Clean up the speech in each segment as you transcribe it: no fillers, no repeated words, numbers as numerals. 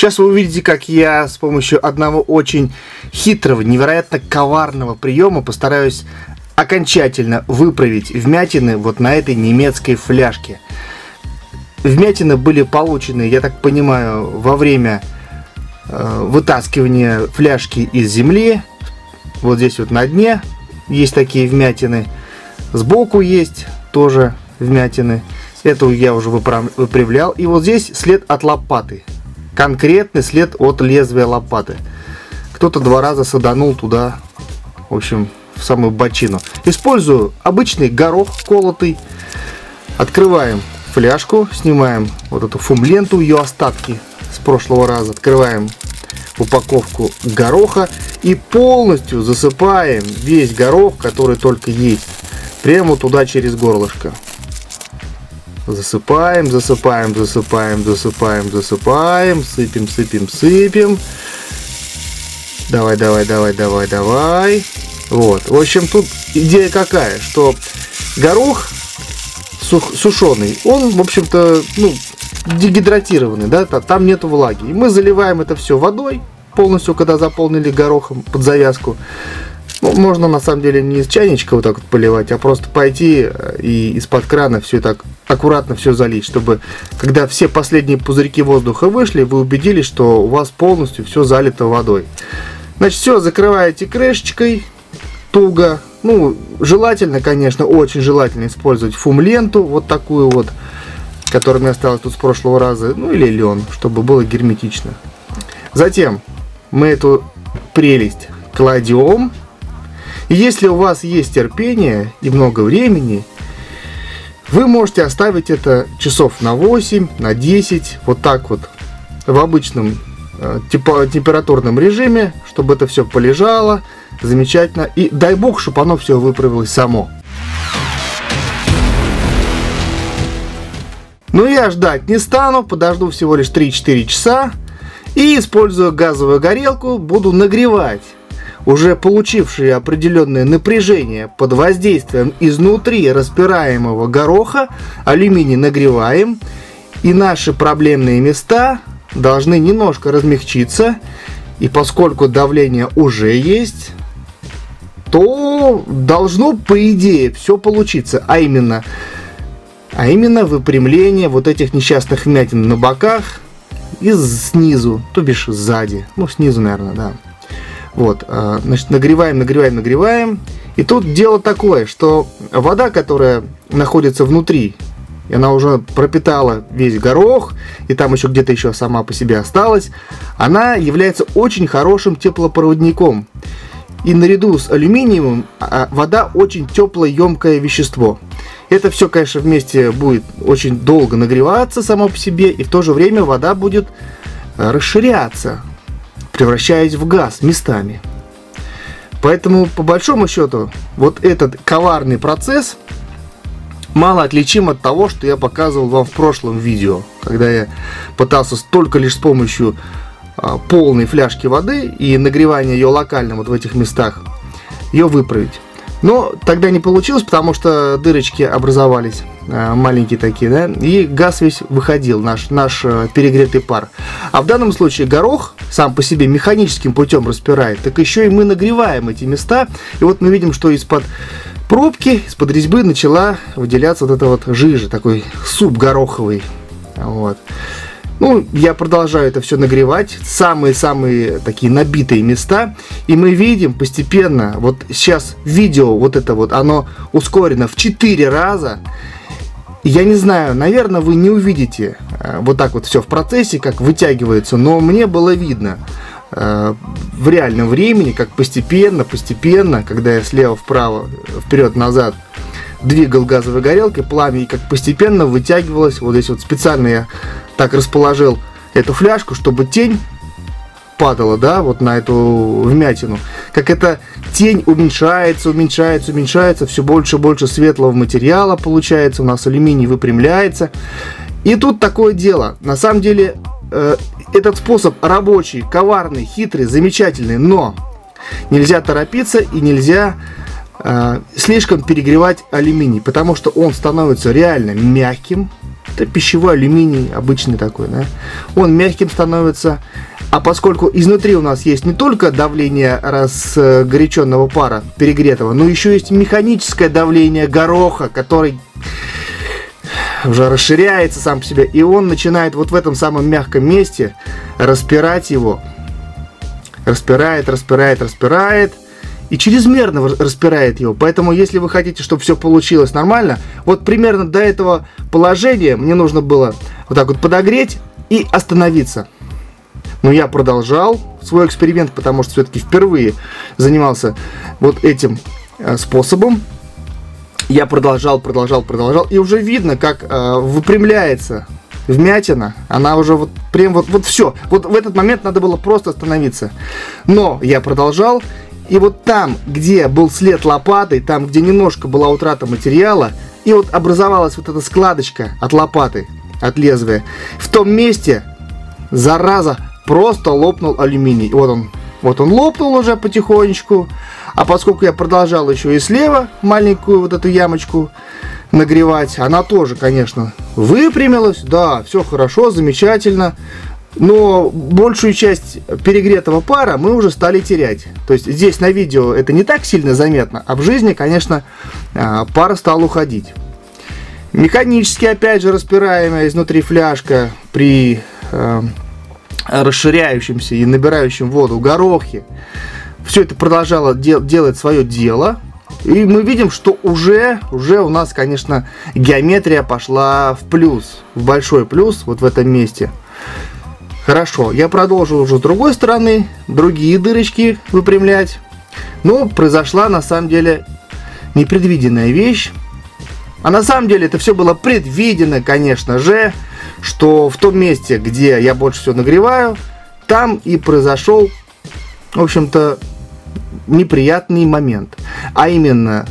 Сейчас вы увидите, как я с помощью одного очень хитрого, невероятно коварного приема постараюсь окончательно выправить вмятины вот на этой немецкой фляжке. Вмятины были получены, я так понимаю, во время вытаскивания фляжки из земли. Вот здесь вот на дне есть такие вмятины. Сбоку есть тоже вмятины. Эту я уже выправлял. И вот здесь след от лопаты. Конкретный след от лезвия лопаты. Кто-то 2 раза саданул туда, в общем, в самую бочину. Использую обычный горох колотый. Открываем фляжку, снимаем вот эту фумленту, ее остатки с прошлого раза. Открываем упаковку гороха и полностью засыпаем весь горох, который только есть, прямо туда через горлышко. Засыпаем, засыпаем, засыпаем, засыпаем, засыпаем, сыпем, сыпем, сыпем. Давай, давай, давай, давай, давай. Вот. В общем, тут идея какая, что горох сушеный, он, в общем-то, ну, дегидратированный, да, там нету влаги. И мы заливаем это все водой полностью, когда заполнили горохом под завязку. Ну, можно на самом деле не из чайничка вот так вот поливать, а просто пойти и из-под крана все так аккуратно все залить, чтобы когда все последние пузырьки воздуха вышли, вы убедились, что у вас полностью все залито водой. Значит, все закрываете крышечкой туго. Ну, желательно, конечно, очень желательно использовать фумленту, вот такую вот, которая мне осталась тут с прошлого раза, ну или лен, чтобы было герметично. Затем мы эту прелесть кладем. И если у вас есть терпение и много времени, вы можете оставить это часов на 8, на 10, вот так вот, в обычном температурном режиме, чтобы это все полежало замечательно. И дай бог, чтобы оно все выправилось само. Но я ждать не стану, подожду всего лишь 3-4 часа. И, используя газовую горелку, буду нагревать уже получившие определенное напряжение под воздействием изнутри распираемого гороха. Алюминий нагреваем, и наши проблемные места должны немножко размягчиться. И поскольку давление уже есть, то должно, по идее, все получиться. А именно выпрямление вот этих несчастных вмятин на боках и снизу, то бишь сзади. Ну, снизу, наверное, да. Вот, значит, нагреваем, нагреваем, нагреваем. И тут дело такое, что вода, которая находится внутри, и она уже пропитала весь горох, и там еще где-то еще сама по себе осталась, она является очень хорошим теплопроводником. И наряду с алюминиевым вода очень теплое, емкое вещество. Это все, конечно, вместе будет очень долго нагреваться само по себе, и в то же время вода будет расширяться, превращаясь в газ местами. Поэтому, по большому счету, вот этот коварный процесс мало отличим от того, что я показывал вам в прошлом видео, когда я пытался только лишь с помощью полной фляжки воды и нагревания ее локально вот в этих местах ее выправить. Но тогда не получилось, потому что дырочки образовались маленькие такие, да, и газ весь выходил, наш перегретый пар. А в данном случае горох сам по себе механическим путем распирает, так еще и мы нагреваем эти места. И вот мы видим, что из-под пробки, из-под резьбы начала выделяться вот эта вот жижа, такой суп гороховый. Вот. Ну, я продолжаю это все нагревать, самые-самые такие набитые места, и мы видим постепенно, вот сейчас видео вот это вот, оно ускорено в 4 раза. Я не знаю, наверное, вы не увидите вот так вот все в процессе, как вытягивается, но мне было видно в реальном времени, как постепенно, когда я слева вправо, вперед-назад двигал газовой горелкой, пламя, и как постепенно вытягивалось. Вот здесь вот специально я так расположил эту фляжку, чтобы тень падала, да, вот на эту вмятину. Как эта тень уменьшается, уменьшается, уменьшается, все больше и больше светлого материала получается, у нас алюминий выпрямляется. И тут такое дело. На самом деле этот способ рабочий, коварный, хитрый, замечательный, но нельзя торопиться и нельзя слишком перегревать алюминий, потому что он становится реально мягким, Это пищевой алюминий, обычный такой, да? Он мягким становится. А поскольку изнутри у нас есть не только давление разгоряченного пара, перегретого, но еще есть механическое давление гороха, который уже расширяется сам по себе, и он начинает вот в этом самом мягком месте распирать его. Распирает, и чрезмерно распирает его. Поэтому, если вы хотите, чтобы все получилось нормально, вот примерно до этого положения мне нужно было вот так вот подогреть и остановиться. Но я продолжал свой эксперимент, потому что все-таки впервые занимался вот этим способом. Я продолжал, и уже видно, как выпрямляется вмятина. Она уже вот прям вот все. Вот в этот момент надо было просто остановиться. Но я продолжал. И вот там, где был след лопатой, там, где немножко была утрата материала, и вот образовалась вот эта складочка от лопаты, от лезвия, в том месте, зараза, просто лопнул алюминий. Вот он лопнул уже потихонечку. А поскольку я продолжал еще и слева маленькую вот эту ямочку нагревать, она тоже, конечно, выпрямилась. Да, все хорошо, замечательно. Но большую часть перегретого пара мы уже стали терять. То есть здесь на видео это не так сильно заметно, а в жизни, конечно, пар стал уходить. Механически, опять же, распираемая изнутри фляжка при расширяющемся и набирающем воду горохе, все это продолжало делать свое дело. И мы видим, что уже у нас, конечно, геометрия пошла в плюс, в большой плюс вот в этом месте. Хорошо, я продолжу уже с другой стороны, другие дырочки выпрямлять. Но произошла на самом деле непредвиденная вещь. А на самом деле это все было предвидено, конечно же, что в том месте, где я больше всего нагреваю, там и произошел, в общем-то, неприятный момент. А именно,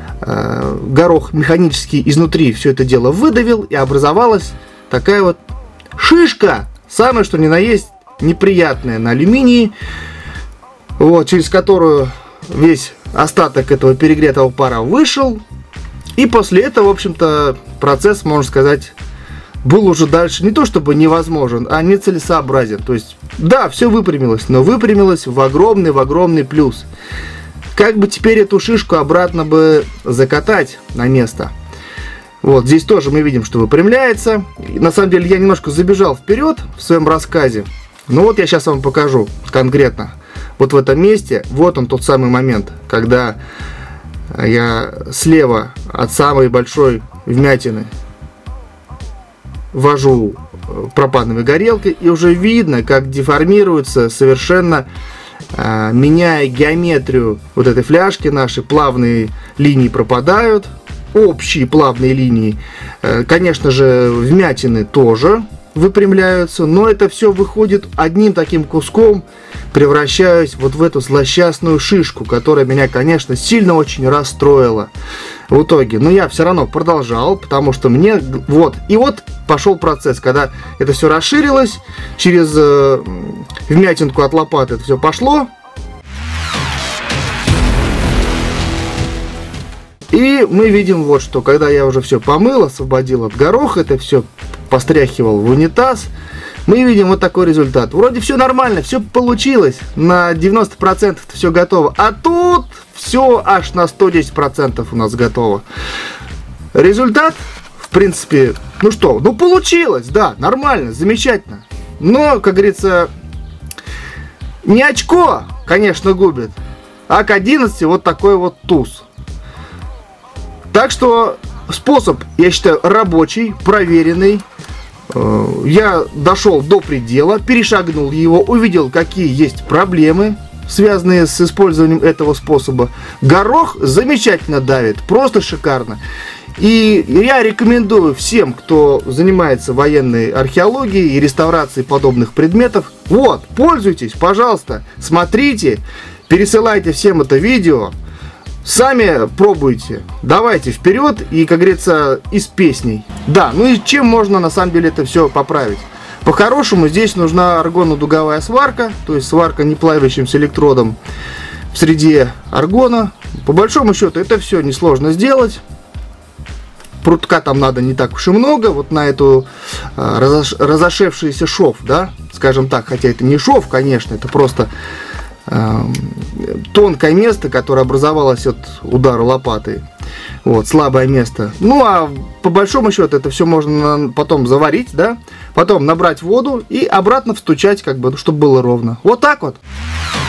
горох механически изнутри все это дело выдавил, и образовалась такая вот шишка. Самое, что ни на есть, неприятное на алюминии, вот, через которую весь остаток этого перегретого пара вышел. И после этого, в общем-то, процесс, можно сказать, был уже дальше не то чтобы невозможен, а нецелесообразен. То есть, да, все выпрямилось, но выпрямилось в огромный плюс. Как бы теперь эту шишку обратно бы закатать на место? Вот, здесь тоже мы видим, что выпрямляется. На самом деле я немножко забежал вперед в своем рассказе. Но вот я сейчас вам покажу конкретно. Вот в этом месте, вот он тот самый момент, когда я слева от самой большой вмятины ввожу пропановой горелкой, и уже видно, как деформируется совершенно, меняя геометрию вот этой фляжки нашей, плавные линии пропадают. Общие плавные линии, конечно же, вмятины тоже выпрямляются, но это все выходит одним таким куском, превращаясь вот в эту злосчастную шишку, которая меня, конечно, сильно очень расстроила в итоге. Но я все равно продолжал, потому что мне вот, и вот пошел процесс, когда это все расширилось, через вмятинку от лопаты это все пошло. И мы видим вот что, когда я уже все помыл, освободил от гороха, это все постряхивал в унитаз, мы видим вот такой результат. Вроде все нормально, все получилось, на 90% все готово, а тут все аж на 110% у нас готово. Результат, в принципе, ну что, ну получилось, да, нормально, замечательно. Но, как говорится, не очко, конечно, губит, а к 11 вот такой вот туз. Так что способ, я считаю, рабочий, проверенный. Я дошел до предела, перешагнул его, увидел, какие есть проблемы, связанные с использованием этого способа. Горох замечательно давит, просто шикарно. И я рекомендую всем, кто занимается военной археологией и реставрацией подобных предметов, вот, пользуйтесь, пожалуйста, смотрите, пересылайте всем это видео. Сами пробуйте, давайте вперед и, как говорится, и с песней. Да, ну и чем можно на самом деле это все поправить? По-хорошему здесь нужна аргонно-дуговая сварка, то есть сварка неплавящимся электродом в среде аргона. По большому счету это все несложно сделать. прутка там надо не так уж и много, вот на эту разошедшийся шов, да, скажем так, хотя это не шов, конечно, это просто тонкое место, которое образовалось от удара лопатой. Вот, слабое место. Ну, а по большому счету это все можно потом заварить, да, потом набрать воду и обратно встучать, как бы, чтобы было ровно. Вот так вот.